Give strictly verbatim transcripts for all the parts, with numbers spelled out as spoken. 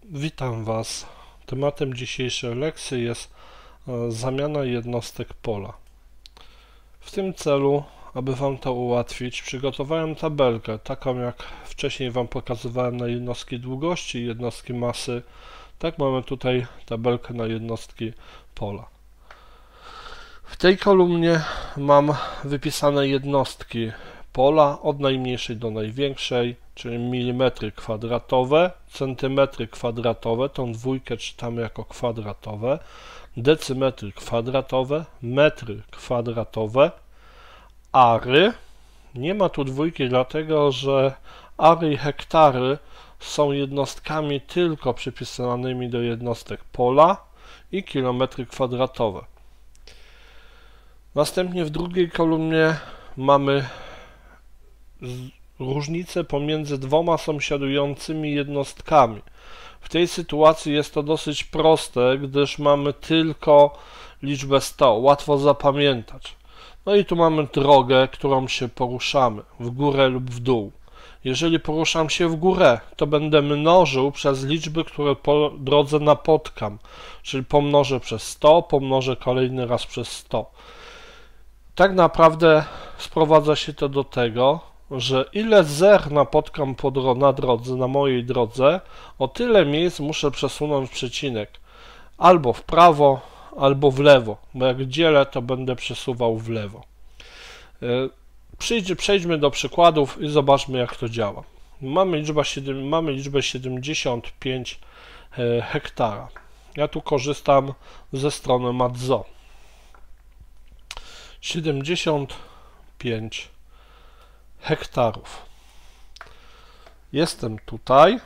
Witam Was. Tematem dzisiejszej lekcji jest e, zamiana jednostek pola. W tym celu, aby Wam to ułatwić, przygotowałem tabelkę, taką jak wcześniej Wam pokazywałem na jednostki długości i jednostki masy. Tak mamy tutaj tabelkę na jednostki pola. W tej kolumnie mam wypisane jednostki pola od najmniejszej do największej, czyli milimetry kwadratowe, centymetry kwadratowe, tą dwójkę czytamy jako kwadratowe, decymetry kwadratowe, metry kwadratowe, ary. Nie ma tu dwójki, dlatego że ary i hektary są jednostkami tylko przypisanymi do jednostek pola i kilometry kwadratowe. Następnie w drugiej kolumnie mamy różnicę pomiędzy dwoma sąsiadującymi jednostkami. W tej sytuacji jest to dosyć proste, gdyż mamy tylko liczbę sto. Łatwo zapamiętać. No i tu mamy drogę, którą się poruszamy, w górę lub w dół. Jeżeli poruszam się w górę, to będę mnożył przez liczby, które po drodze napotkam. Czyli pomnożę przez sto, pomnożę kolejny raz przez sto. Tak naprawdę sprowadza się to do tego, że ile zer napotkam po dro na drodze, na mojej drodze, o tyle miejsc muszę przesunąć przecinek. Albo w prawo, albo w lewo, bo jak dzielę, to będę przesuwał w lewo. Przyjdź, przejdźmy do przykładów i zobaczmy, jak to działa. Mamy liczbę, mamy liczbę siedemdziesiąt pięć hektara. Ja tu korzystam ze strony Matzo. siedemdziesiąt pięć hektarów. Jestem tutaj,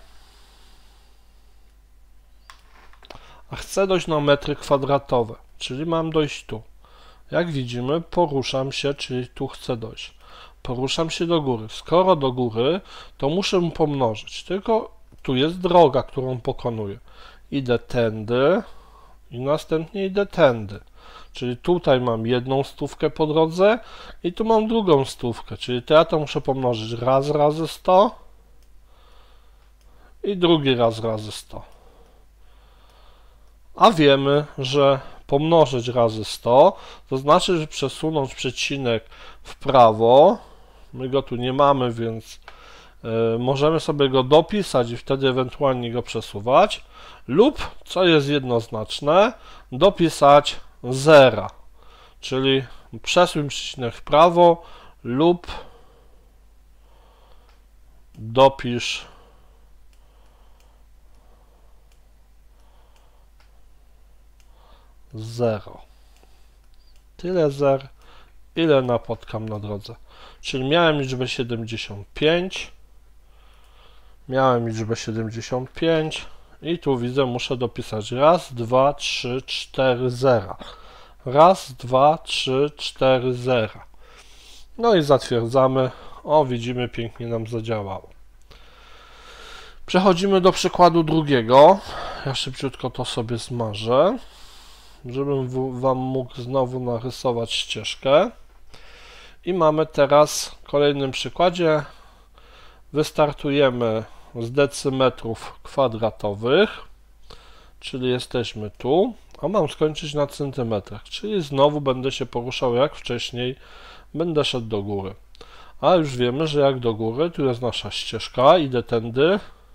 a chcę dojść na metry kwadratowe, czyli mam dojść tu. Jak widzimy, poruszam się, czyli tu chcę dojść. Poruszam się do góry. Skoro do góry, to muszę pomnożyć. Tylko tu jest droga, którą pokonuję. Idę tędy i następnie idę tędy. Czyli tutaj mam jedną stówkę po drodze i tu mam drugą stówkę, czyli to ja to muszę pomnożyć raz razy sto i drugi raz razy sto. A wiemy, że pomnożyć razy sto to znaczy, że przesunąć przecinek w prawo. My go tu nie mamy, więc y, możemy sobie go dopisać i wtedy ewentualnie go przesuwać. Lub, co jest jednoznaczne, dopisać zera, czyli przesuń przecinek w prawo lub dopisz zero. Tyle zer, ile napotkam na drodze. Czyli miałem liczbę siedemdziesiąt pięć, miałem liczbę siedemdziesiąt pięć i tu widzę, muszę dopisać raz, dwa, trzy, cztery zera. Raz, dwa, trzy, cztery zera. No i zatwierdzamy. O, widzimy, pięknie nam zadziałało. Przechodzimy do przykładu drugiego. Ja szybciutko to sobie zmarzę, żebym Wam mógł znowu narysować ścieżkę. I mamy teraz w kolejnym przykładzie. Wystartujemy z decymetrów kwadratowych, czyli jesteśmy tu, a mam skończyć na centymetrach, czyli znowu będę się poruszał jak wcześniej, będę szedł do góry. A już wiemy, że jak do góry, tu jest nasza ścieżka, idę tędy,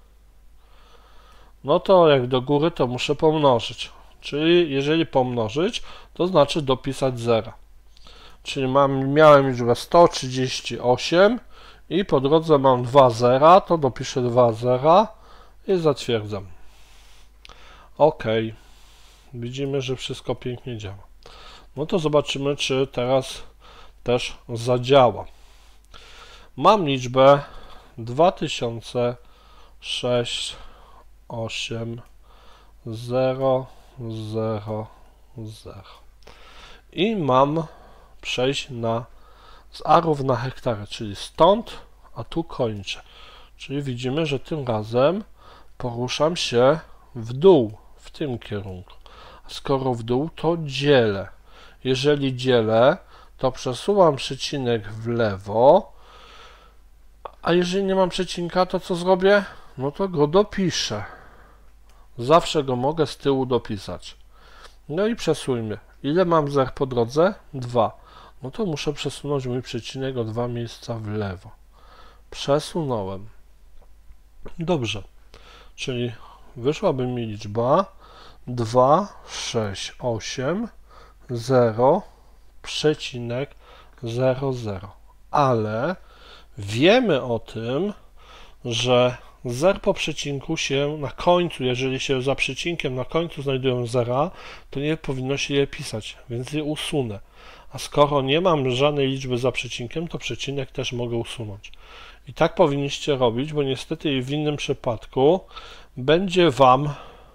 no to jak do góry, to muszę pomnożyć. Czyli jeżeli pomnożyć, to znaczy dopisać zera. Czyli mam, miałem liczbę sto trzydzieści osiem i po drodze mam dwa zera, to dopiszę dwa zera i zatwierdzam. OK. Widzimy, że wszystko pięknie działa. No to zobaczymy, czy teraz też zadziała. Mam liczbę dwa tysiące sześć osiem zero zero zero i mam przejść na z arów na hektary, czyli stąd, a tu kończę. Czyli widzimy, że tym razem poruszam się w dół, w tym kierunku. A skoro w dół, to dzielę. Jeżeli dzielę, to przesuwam przecinek w lewo, a jeżeli nie mam przecinka, to co zrobię? No to go dopiszę. Zawsze go mogę z tyłu dopisać. No i przesuńmy. Ile mam zer po drodze? dwa. No to muszę przesunąć mój przecinek o dwa miejsca w lewo. Przesunąłem. Dobrze. Czyli wyszłaby mi liczba dwa, sześć, osiem, zero, przecinek zero, zero. Ale wiemy o tym, że zer po przecinku się na końcu, jeżeli się za przecinkiem na końcu znajdują zera, to nie powinno się je pisać, więc je usunę. A skoro nie mam żadnej liczby za przecinkiem, to przecinek też mogę usunąć. I tak powinniście robić, bo niestety w innym przypadku będzie Wam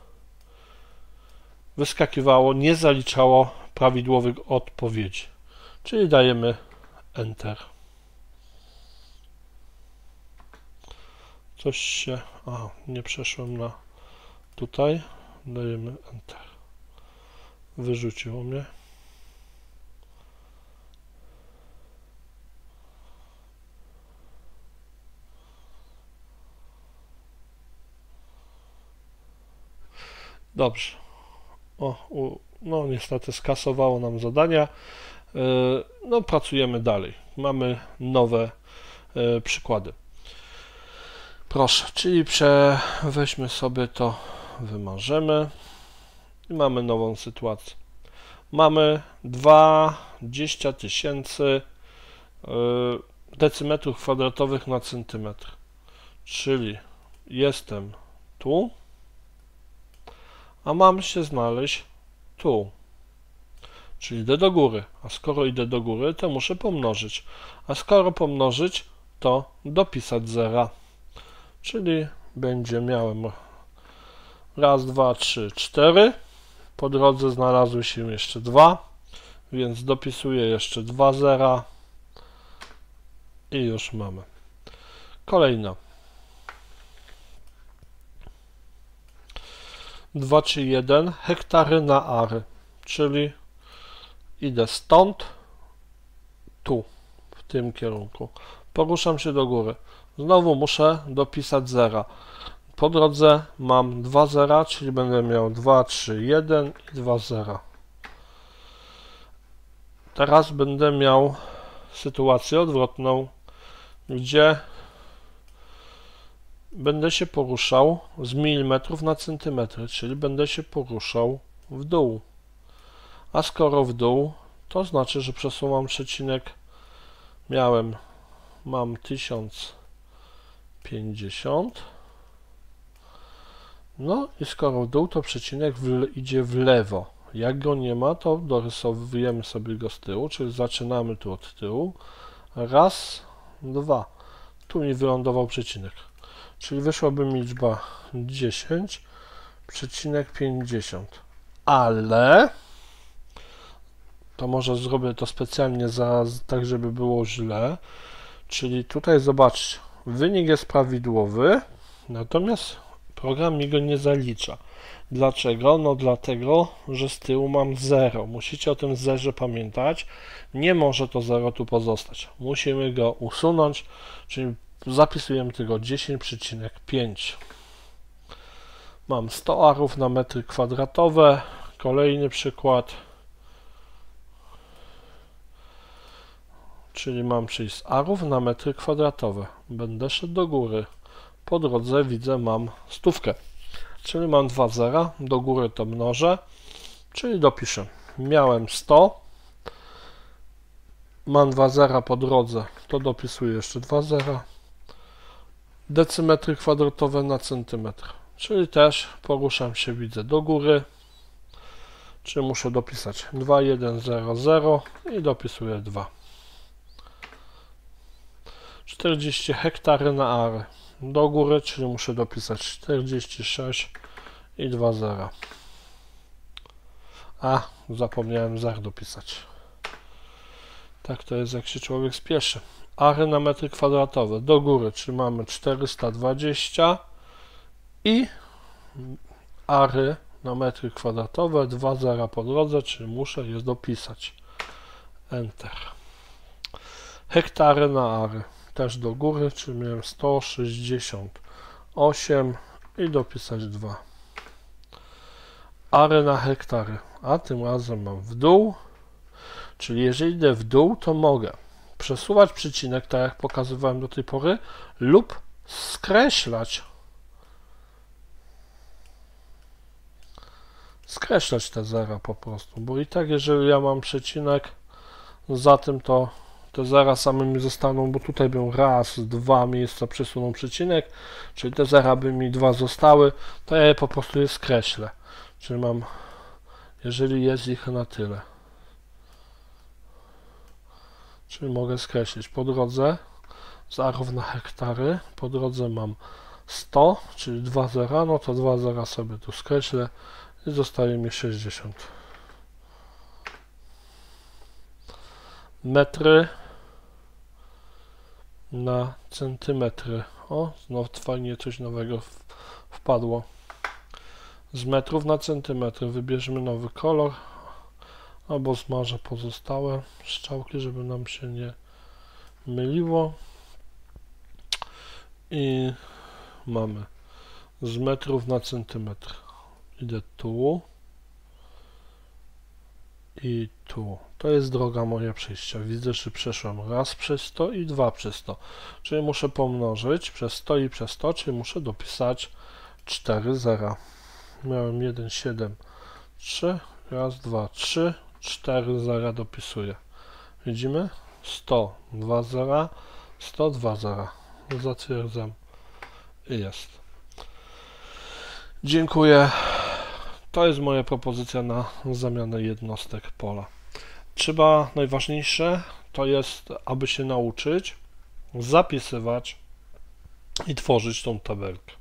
wyskakiwało, nie zaliczało prawidłowych odpowiedzi. Czyli dajemy Enter. Coś się... A, nie przeszłem na tutaj. Dajemy Enter. Wyrzuciło mnie. Dobrze. O, u, no niestety skasowało nam zadania. Yy, no pracujemy dalej. Mamy nowe yy, przykłady. Proszę, czyli prze, weźmy sobie to, wymarzymy i mamy nową sytuację. Mamy dwadzieścia tysięcy decymetrów kwadratowych na centymetr. Czyli jestem tu, a mam się znaleźć tu. Czyli idę do góry, a skoro idę do góry, to muszę pomnożyć. A skoro pomnożyć, to dopisać zera. Czyli będzie miałem raz, dwa, trzy, cztery. Po drodze znalazły się jeszcze dwa, więc dopisuję jeszcze dwa zera i już mamy. Kolejna. dwa, trzy, jeden hektary na ary, czyli idę stąd tu, w tym kierunku. Poruszam się do góry. Znowu muszę dopisać zera. Po drodze mam dwa zera, czyli będę miał dwa, trzy, jeden i dwa zera. Teraz będę miał sytuację odwrotną, gdzie będę się poruszał z milimetrów na centymetry, czyli będę się poruszał w dół. A skoro w dół, to znaczy, że przesuwam przecinek. Miałem, mam tysiąc pięćdziesiąt. No i skoro w dół, to przecinek w, idzie w lewo. Jak go nie ma, to dorysowujemy sobie go z tyłu, czyli zaczynamy tu od tyłu. Raz, dwa. Tu mi wylądował przecinek. Czyli wyszłaby mi liczba dziesięć przecinek pięćdziesiąt. Ale to może zrobię to specjalnie za, tak, żeby było źle. Czyli tutaj zobaczcie, wynik jest prawidłowy, natomiast program mi go nie zalicza. Dlaczego? No dlatego, że z tyłu mam zero. Musicie o tym zerze pamiętać. Nie może to zero tu pozostać. Musimy go usunąć, czyli zapisujemy tylko dziesięć przecinek pięć. Mam sto arów na metry kwadratowe. Kolejny przykład. Czyli mam przyjść z arów na metry kwadratowe. Będę szedł do góry. Po drodze widzę, mam stówkę. Czyli mam dwa zera. Do góry to mnożę. Czyli dopiszę. Miałem sto. Mam dwa zera po drodze. To dopisuję jeszcze dwa zera. Decymetry kwadratowe na centymetr. Czyli też poruszam się, widzę, do góry. Czyli muszę dopisać dwa, jeden, zero, zero i dopisuję dwa. czterdzieści hektary na ary. Do góry, czyli muszę dopisać czterdzieści sześć i dwa zera. A, zapomniałem zer dopisać. Tak to jest, jak się człowiek spieszy. Ary na metry kwadratowe. Do góry, czyli mamy czterysta dwadzieścia i ary na metry kwadratowe, dwa zera po drodze, czyli muszę je dopisać. Enter. Hektary na ary. Też do góry, czyli miałem sto sześćdziesiąt osiem i dopisać dwa. Ary na hektary, a tym razem mam w dół, czyli jeżeli idę w dół, to mogę przesuwać przecinek, tak jak pokazywałem do tej pory, lub skreślać skreślać te zera po prostu, bo i tak jeżeli ja mam przecinek za tym, to te zera same mi zostaną, bo tutaj bym raz, dwa miejsca przesunął przecinek, czyli te zera by mi dwa zostały, to ja je po prostu je skreślę, czyli mam, jeżeli jest ich na tyle, czyli mogę skreślić po drodze z arów na hektary, po drodze mam sto, czyli dwa zera, no to dwa zera sobie tu skreślę i zostaje mi sześćdziesiąt. Metry na centymetry. O, znowu fajnie coś nowego wpadło. Z metrów na centymetry wybierzmy nowy kolor, albo zmarzę pozostałe strzałki, żeby nam się nie myliło. I mamy z metrów na centymetr. Idę tu i tu. To jest droga moja przejścia. Widzę, że przeszłem raz przez sto i dwa przez sto. Czyli muszę pomnożyć przez sto i przez sto, czyli muszę dopisać cztery zera. Miałem jeden, siedem, trzy. Raz, dwa, trzy, cztery zera dopisuję. Widzimy? sto, dwa zera, sto, dwa zera. Zatwierdzam i jest. Dziękuję. To jest moja propozycja na zamianę jednostek pola. Trzeba, najważniejsze to jest, aby się nauczyć zapisywać i tworzyć tą tabelkę.